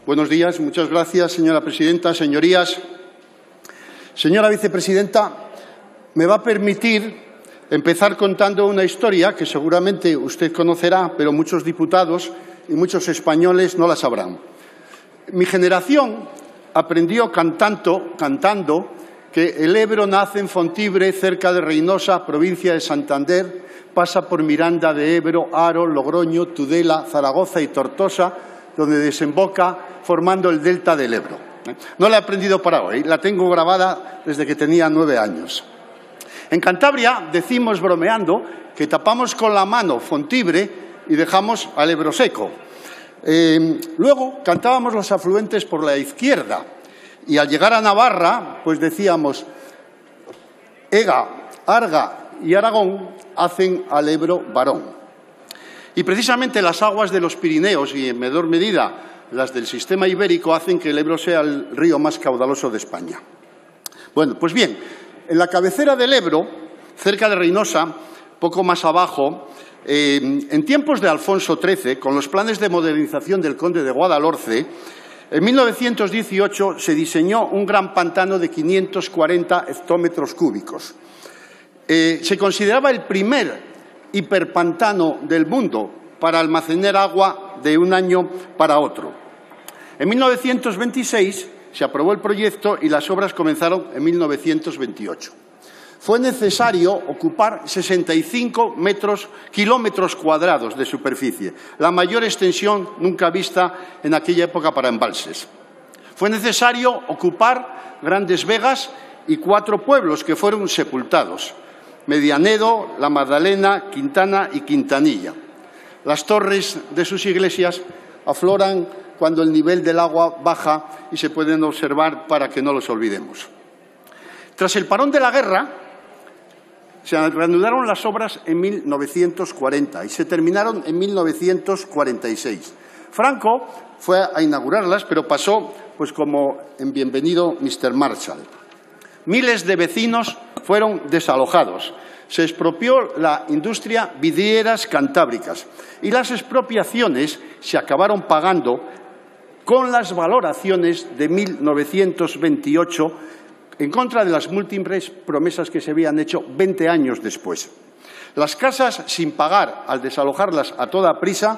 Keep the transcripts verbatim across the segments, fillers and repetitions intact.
Buenos días. Muchas gracias, señora presidenta. Señorías, señora vicepresidenta, me va a permitir empezar contando una historia que seguramente usted conocerá, pero muchos diputados y muchos españoles no la sabrán. Mi generación aprendió cantando, cantando que el Ebro nace en Fontibre, cerca de Reynosa, provincia de Santander, pasa por Miranda de Ebro, Haro, Logroño, Tudela, Zaragoza y Tortosa, donde desemboca formando el delta del Ebro. No la he aprendido para hoy, la tengo grabada desde que tenía nueve años. En Cantabria decimos bromeando que tapamos con la mano Fontibre y dejamos al Ebro seco. Eh, luego cantábamos los afluentes por la izquierda y al llegar a Navarra pues decíamos Ega, Arga y Aragón hacen al Ebro varón. Y precisamente las aguas de los Pirineos y en menor medida las del sistema ibérico hacen que el Ebro sea el río más caudaloso de España. Bueno, pues bien, en la cabecera del Ebro, cerca de Reynosa, poco más abajo, eh, en tiempos de Alfonso trece, con los planes de modernización del conde de Guadalhorce, en mil novecientos dieciocho se diseñó un gran pantano de quinientos cuarenta hectómetros cúbicos. Eh, se consideraba el primer hiperpantano del mundo para almacenar agua de un año para otro. En mil novecientos veintiséis se aprobó el proyecto y las obras comenzaron en mil novecientos veintiocho. Fue necesario ocupar sesenta y cinco metros, kilómetros cuadrados de superficie, la mayor extensión nunca vista en aquella época para embalses. Fue necesario ocupar Grandes Vegas y cuatro pueblos que fueron sepultados: Medianedo, La Magdalena, Quintana y Quintanilla. Las torres de sus iglesias afloran cuando el nivel del agua baja y se pueden observar para que no los olvidemos. Tras el parón de la guerra, se reanudaron las obras en mil novecientos cuarenta y se terminaron en mil novecientos cuarenta y seis. Franco fue a inaugurarlas, pero pasó pues como en Bienvenido mister Marshall. Miles de vecinos fueron desalojados. Se expropió la industria vidrieras cantábricas y las expropiaciones se acabaron pagando con las valoraciones de mil novecientos veintiocho en contra de las múltiples promesas que se habían hecho veinte años después. Las casas sin pagar, al desalojarlas a toda prisa,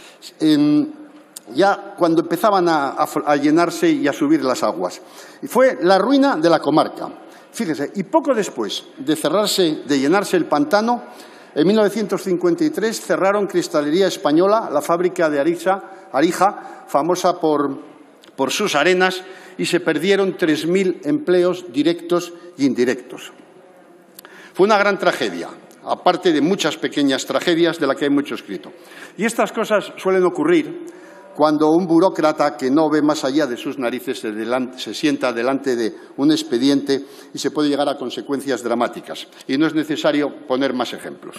eh, ya cuando empezaban a, a, a llenarse y a subir las aguas. Y fue la ruina de la comarca. Fíjese, y poco después de cerrarse, de llenarse el pantano, en mil novecientos cincuenta y tres cerraron Cristalería Española, la fábrica de Arija, Arija famosa por, por sus arenas, y se perdieron tres mil empleos directos e indirectos. Fue una gran tragedia, aparte de muchas pequeñas tragedias de las que hay mucho escrito. Y estas cosas suelen ocurrir cuando un burócrata que no ve más allá de sus narices se, delante, se sienta delante de un expediente y se puede llegar a consecuencias dramáticas. Y no es necesario poner más ejemplos.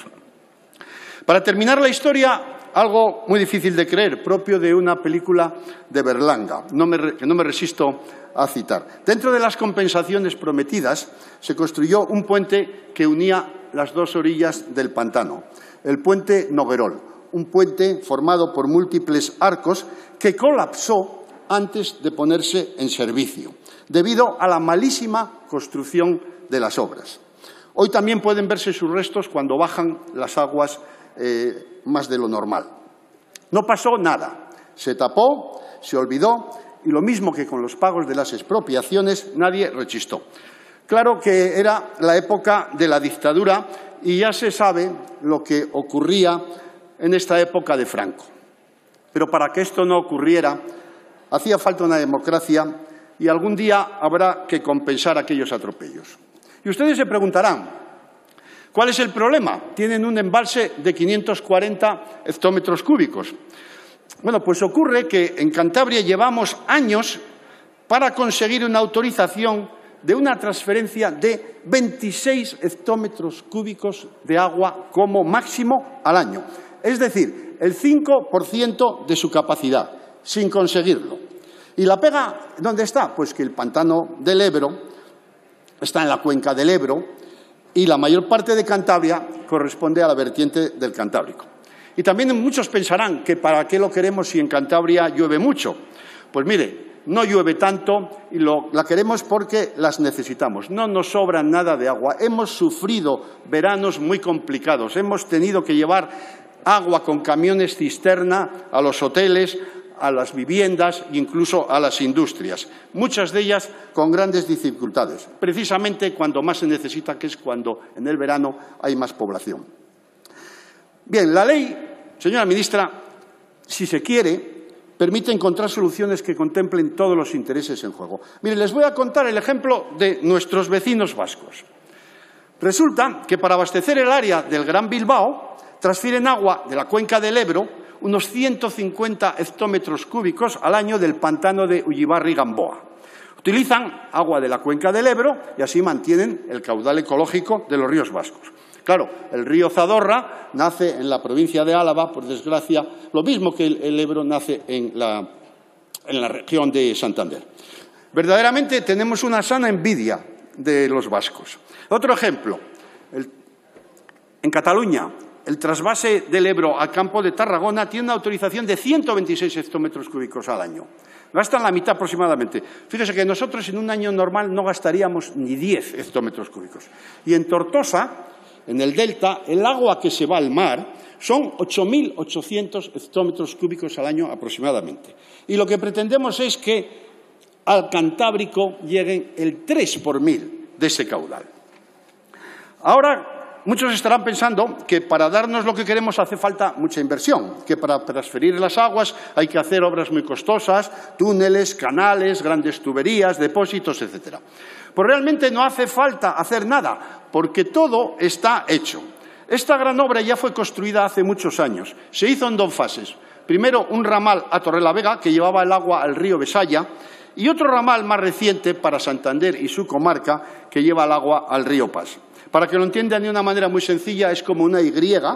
Para terminar la historia, algo muy difícil de creer, propio de una película de Berlanga, no me, que no me resisto a citar. Dentro de las compensaciones prometidas se construyó un puente que unía las dos orillas del pantano, el puente Noguerol. Un puente formado por múltiples arcos que colapsó antes de ponerse en servicio, debido a la malísima construcción de las obras. Hoy también pueden verse sus restos cuando bajan las aguas eh, más de lo normal. No pasó nada, se tapó, se olvidó y lo mismo que con los pagos de las expropiaciones, nadie rechistó. Claro que era la época de la dictadura y ya se sabe lo que ocurría en esta época de Franco. Pero para que esto no ocurriera, hacía falta una democracia y algún día habrá que compensar aquellos atropellos. Y ustedes se preguntarán, ¿cuál es el problema? Tienen un embalse de quinientos cuarenta hectómetros cúbicos. Bueno, pues ocurre que en Cantabria llevamos años para conseguir una autorización de una transferencia de veintiséis hectómetros cúbicos de agua como máximo al año. Es decir, el cinco por ciento de su capacidad, sin conseguirlo. ¿Y la pega dónde está? Pues que el pantano del Ebro está en la cuenca del Ebro y la mayor parte de Cantabria corresponde a la vertiente del Cantábrico. Y también muchos pensarán que para qué lo queremos si en Cantabria llueve mucho. Pues mire, no llueve tanto y lo, la queremos porque las necesitamos. No nos sobra nada de agua. Hemos sufrido veranos muy complicados. Hemos tenido que llevar agua con camiones cisterna a los hoteles, a las viviendas e incluso a las industrias. Muchas de ellas con grandes dificultades, precisamente cuando más se necesita, que es cuando en el verano hay más población. Bien, la ley, señora ministra, si se quiere, permite encontrar soluciones que contemplen todos los intereses en juego. Mire, les voy a contar el ejemplo de nuestros vecinos vascos. Resulta que para abastecer el área del Gran Bilbao transfieren agua de la cuenca del Ebro, unos ciento cincuenta hectómetros cúbicos al año del pantano de Ullibarri-Gamboa. Utilizan agua de la cuenca del Ebro y así mantienen el caudal ecológico de los ríos vascos. Claro, el río Zadorra nace en la provincia de Álava, por desgracia, lo mismo que el, el Ebro nace en la, en la región de Santander. Verdaderamente tenemos una sana envidia de los vascos. Otro ejemplo, el, en Cataluña, el trasvase del Ebro al campo de Tarragona tiene una autorización de ciento veintiséis hectómetros cúbicos al año. Gastan la mitad aproximadamente. Fíjese que nosotros en un año normal no gastaríamos ni diez hectómetros cúbicos. Y en Tortosa, en el delta, el agua que se va al mar son ocho mil ochocientos hectómetros cúbicos al año aproximadamente. Y lo que pretendemos es que al Cantábrico lleguen el tres por mil de ese caudal. Ahora, muchos estarán pensando que para darnos lo que queremos hace falta mucha inversión, que para transferir las aguas hay que hacer obras muy costosas, túneles, canales, grandes tuberías, depósitos, etcétera. Pues realmente no hace falta hacer nada, porque todo está hecho. Esta gran obra ya fue construida hace muchos años. Se hizo en dos fases. Primero, un ramal a Torrelavega, que llevaba el agua al río Besaya, y otro ramal más reciente para Santander y su comarca, que lleva el agua al río Pas. Para que lo entiendan de una manera muy sencilla, es como una Y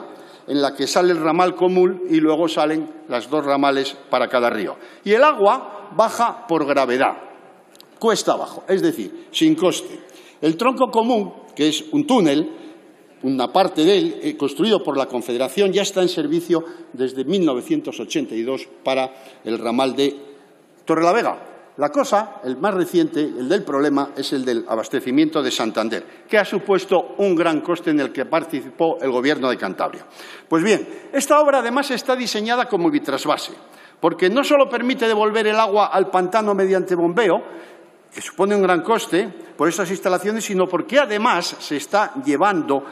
en la que sale el ramal común y luego salen las dos ramales para cada río. Y el agua baja por gravedad, cuesta abajo, es decir, sin coste. El tronco común, que es un túnel, una parte de él, eh, construido por la Confederación, ya está en servicio desde mil novecientos ochenta y dos para el ramal de Torrelavega. La cosa, el más reciente, el del problema, es el del abastecimiento de Santander, que ha supuesto un gran coste en el que participó el Gobierno de Cantabria. Pues bien, esta obra además está diseñada como bitrasvase, porque no solo permite devolver el agua al pantano mediante bombeo, que supone un gran coste por estas instalaciones, sino porque además se está llevando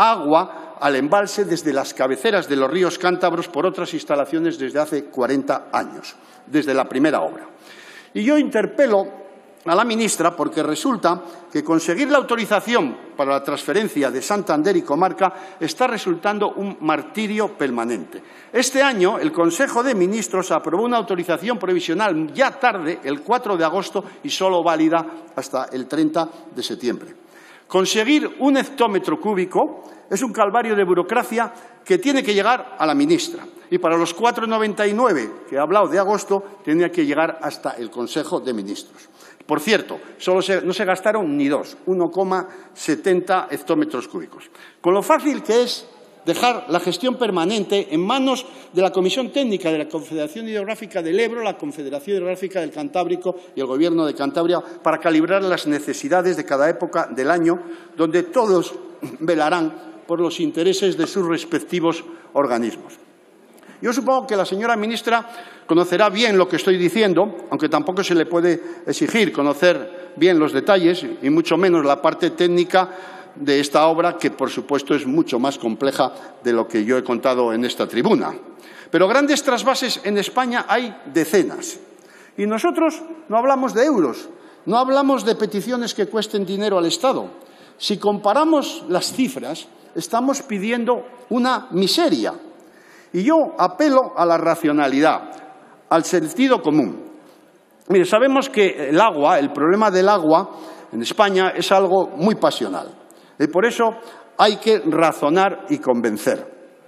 agua al embalse desde las cabeceras de los ríos cántabros por otras instalaciones desde hace cuarenta años, desde la primera obra. Y yo interpelo a la ministra porque resulta que conseguir la autorización para la transferencia de Santander y comarca está resultando un martirio permanente. Este año el Consejo de Ministros aprobó una autorización provisional ya tarde, el cuatro de agosto, y solo válida hasta el treinta de septiembre. Conseguir un hectómetro cúbico es un calvario de burocracia que tiene que llegar a la ministra. Y para los cuatro coma noventa y nueve que he hablado de agosto, tenía que llegar hasta el Consejo de Ministros. Por cierto, solo se, no se gastaron ni dos, uno coma setenta hectómetros cúbicos. Con lo fácil que es dejar la gestión permanente en manos de la Comisión Técnica de la Confederación Hidrográfica del Ebro, la Confederación Hidrográfica del Cantábrico y el Gobierno de Cantabria para calibrar las necesidades de cada época del año, donde todos velarán por los intereses de sus respectivos organismos. Yo supongo que la señora ministra conocerá bien lo que estoy diciendo, aunque tampoco se le puede exigir conocer bien los detalles y mucho menos la parte técnica de esta obra, que por supuesto es mucho más compleja de lo que yo he contado en esta tribuna. Pero grandes trasvases en España hay decenas. Y nosotros no hablamos de euros, no hablamos de peticiones que cuesten dinero al Estado. Si comparamos las cifras, estamos pidiendo una miseria. Y yo apelo a la racionalidad, al sentido común. Mire, sabemos que el agua, el problema del agua en España es algo muy pasional. Y por eso hay que razonar y convencer.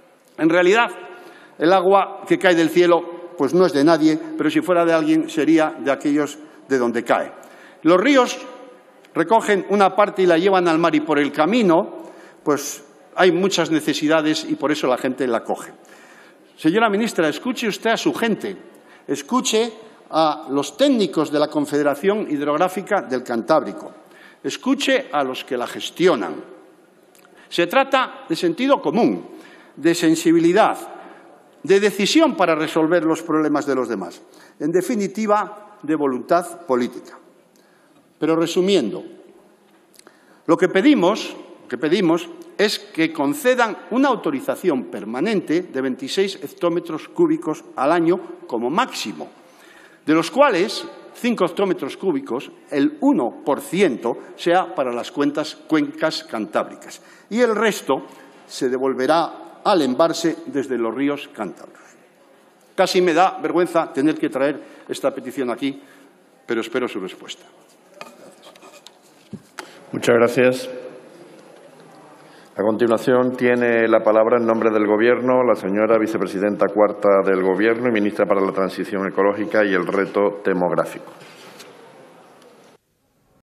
En realidad, el agua que cae del cielo pues no es de nadie, pero si fuera de alguien sería de aquellos de donde cae. Los ríos recogen una parte y la llevan al mar, y por el camino pues hay muchas necesidades y por eso la gente la coge. Señora ministra, escuche usted a su gente, escuche a los técnicos de la Confederación Hidrográfica del Cantábrico. Escuche a los que la gestionan. Se trata de sentido común, de sensibilidad, de decisión para resolver los problemas de los demás. En definitiva, de voluntad política. Pero resumiendo, lo que pedimos, lo que pedimos es que concedan una autorización permanente de veintiséis hectómetros cúbicos al año como máximo, de los cuales cinco hectómetros cúbicos, el uno por ciento, sea para las cuentas, cuencas cantábricas y el resto se devolverá al embalse desde los ríos cántabros. Casi me da vergüenza tener que traer esta petición aquí, pero espero su respuesta. Muchas gracias. A continuación tiene la palabra en nombre del Gobierno la señora vicepresidenta cuarta del Gobierno y ministra para la Transición Ecológica y el Reto Demográfico.